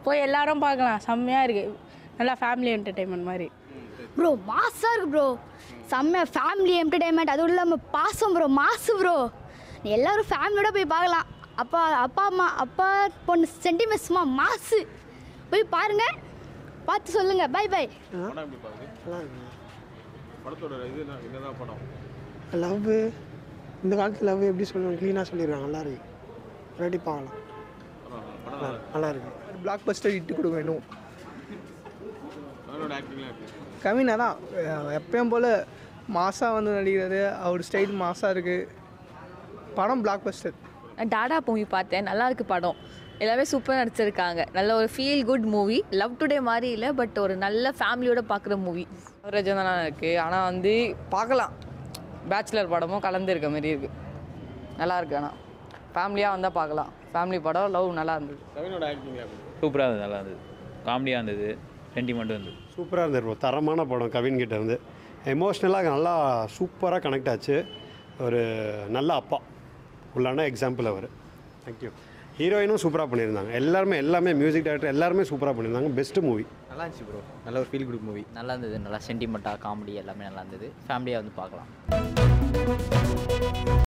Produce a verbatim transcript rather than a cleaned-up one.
போய் எல்லாரும் பார்க்கலாம், செம்மையாக இருக்குது. நல்லா ஃபேமிலி என்டர்டெயின்மெண்ட் மாதிரி. ப்ரோ மாஸாக இருக்குது ப்ரோ, செம்மையாக ஃபேமிலி என்டர்டெயின்மெண்ட். அதுவும் இல்லாமல் பாசம் ப்ரோ, மாசு ப்ரோ. எல்லோரும் ஃபேமிலியோட போய் பார்க்கலாம். அப்பா அப்பா அம்மா அப்பா பொண்ணு சென்டிமெண்ட்ஸ்மா மாசு. போய் பாருங்கள், பார்த்து சொல்லுங்கள். By by. லவ் இந்த காலத்து லவ் எப்படி சொல்லுவாங்க, க்ளீனாக சொல்லிடுவாங்க. நல்லா இருக்கு, ரெடி பார்க்கலாம். நல்லா இருக்கு. பிளாக் பஸ்டர் இட்டு கொடுக்க வேண்டும். கவினா தான் எப்பயும் போல் மாசாக வந்து நடிக்கிறது, அவர் ஸ்டைல் மாசாக இருக்குது. படம் பிளாக் பஸ்டர். டாடா மூவி பார்த்தேன், நல்லா இருக்கு படம். எல்லாமே சூப்பராக நடிச்சிருக்காங்க. நல்ல ஒரு feel good movie. Love today மாதிரி இல்லை, பட் ஒரு நல்ல ஃபேமிலியோட பார்க்குற மூவி. அவரேஜ் தான் இருக்குது. ஆனால் வந்து பார்க்கலாம், பேச்சுலர் படமும் கலந்து இருக்க மாதிரி இருக்குது. நல்லா இருக்கு. ஆனால் ஃபேமிலியாக வந்தால் பார்க்கலாம். ஃபேமிலி படம், லவ் நல்லா இருந்தது. சூப்பராக இருந்தது, நல்லா இருந்தது, காமெடியாக இருந்தது, சென்டிமெண்ட்டும் இருந்தது. சூப்பராக இருந்தது. தரமான படம். கவின் கிட்ட இருந்து எமோஷ்னலாக நல்லா சூப்பராக கனெக்ட் ஆச்சு. ஒரு நல்ல அப்பா உள்ளான எக்ஸாம்பிள் அவர். தேங்க்யூ. ஹீரோயினும் சூப்பராக பண்ணியிருந்தாங்க. எல்லாருமே எல்லாமே மியூசிக் டைரக்டர் எல்லாருமே சூப்பராக பண்ணியிருந்தாங்க. Best movie. நல்லா இருந்துச்சு ப்ரோ. நல்ல ஒரு ஃபீல் குட் மூவி. நல்லா இருந்தது. நல்லா சென்டிமெண்ட்டாக காமெடி எல்லாமே நல்லா இருந்தது. ஃபேமிலியாக வந்து பார்க்கலாம்.